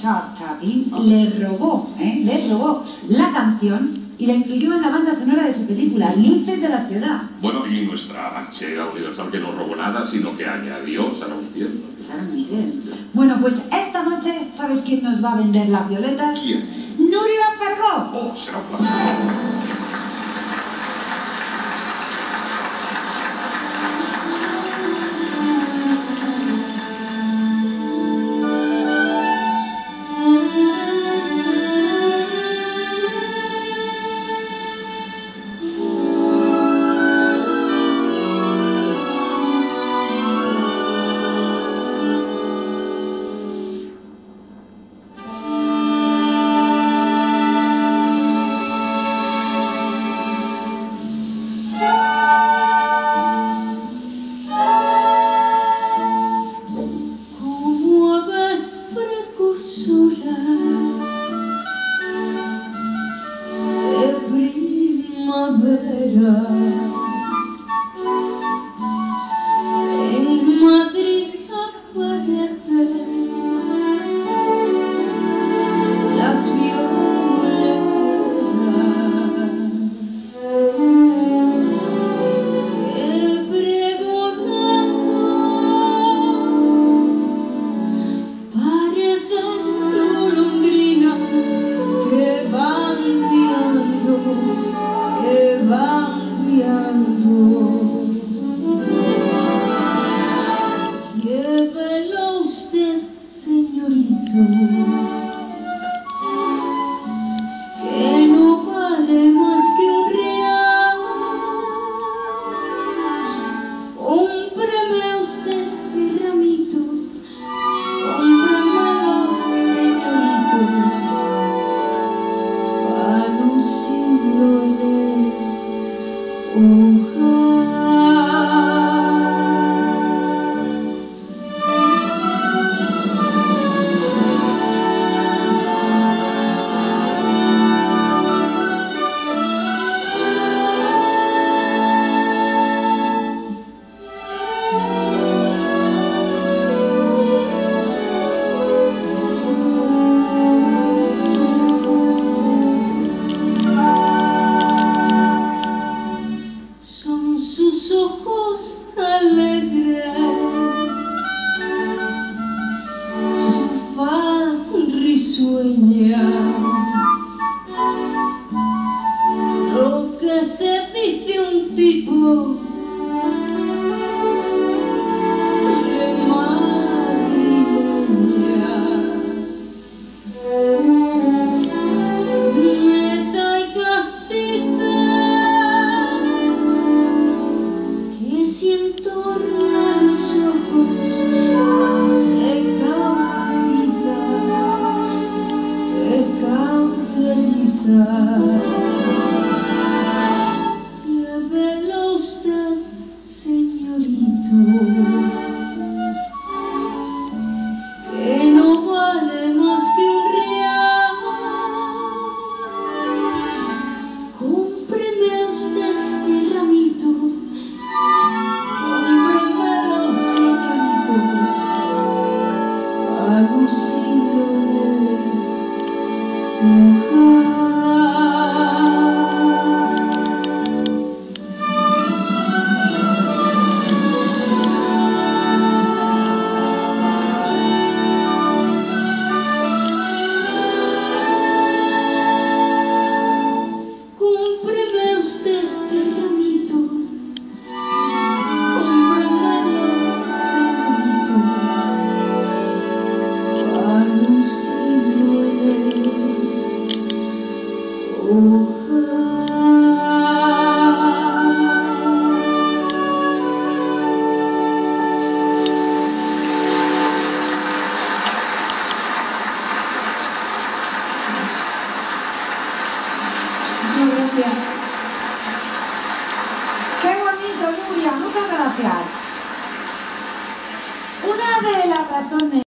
Charles Chaplin le robó la canción y la incluyó en la banda sonora de su película, Luces de la Ciudad. Bueno, y nuestra H.G. Universal, que no robó nada, sino que añadió Sarah Miguel. Sarah Miguel. Bueno, pues esta noche, ¿sabes quién nos va a vender las violetas? ¿Quién? ¡Nuria Ferró! Oh, será un placer. En Madrid aparecen las violetas que pregonando parecen golondrinas que van guiando, que van guiando. Llévelo usted, señorito, que no vale más que un real. Cómpreme usted este ramito, cómpremelo, señorito, para lucirlo en el ojal. Sus ojos alegres, su faz risueña, lo que se dice un tipo de madrileña. Neta y castiza, que siento los ojos que cauteriza. Llévelo usted, señorito, que no vale más que un real. Cómpreme usted este ramito, cómpremelo, señorito, a lucirlo en el ojal. Cómpreme usted este ramito, cómpremelo, señorito, a lucirlo en el ojal. Muchas gracias. ¡Qué bonito, Nuria! Muchas gracias. Una de las razones